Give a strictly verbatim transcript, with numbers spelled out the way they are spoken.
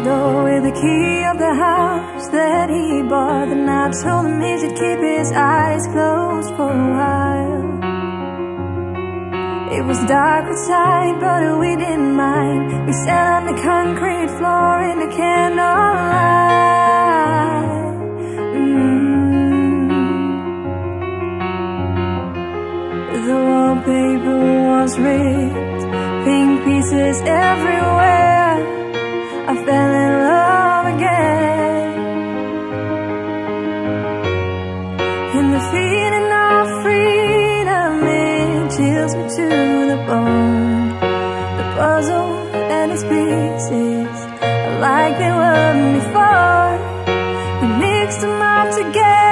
door with the key of the house that he bought. And I told him he should keep his eyes closed for a while. It was dark outside, but we didn't mind. We sat on the concrete floor in the candlelight. mm. The wallpaper was ripped, pink pieces everywhere. I fell in love again. And the feeling of freedom, it chills me to the bone. The puzzle and its pieces are like they were before. We mixed them all together.